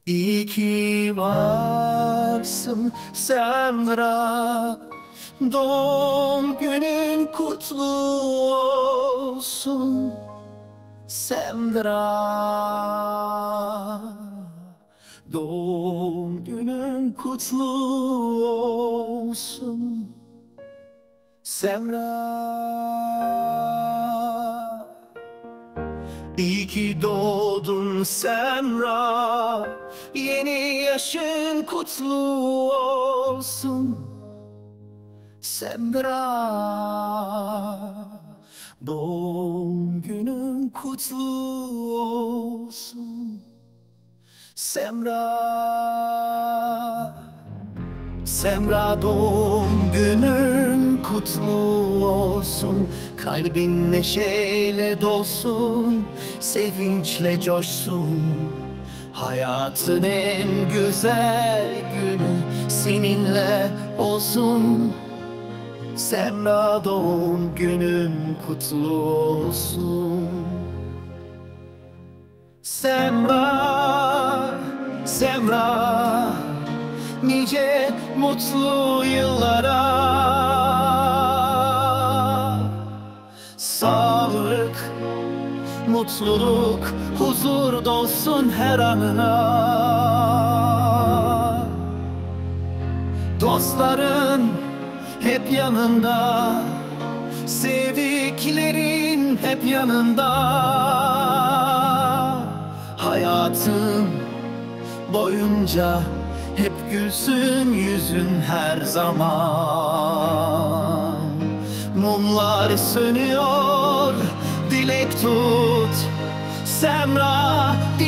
İyi ki varsın Semra, doğum günün kutlu olsun Semra. Doğum günün kutlu olsun Semra. İyi ki doğdun Semra, yeni yaşın kutlu olsun Semra. Doğum günün kutlu olsun Semra. Semra, doğum günün kutlu olsun. Kalbin neşeyle dolsun, sevinçle coşsun. Hayatın en güzel günü seninle olsun Semra, doğum günün kutlu olsun Semra, Semra, nice mutlu yıllara. Sağlık, mutluluk, huzur dolsun her anına. Dostların hep yanında, sevdiklerin hep yanında. Hayatın boyunca hep gülsün yüzün her zaman. Mumlar sönüyor, dilek tut Semra,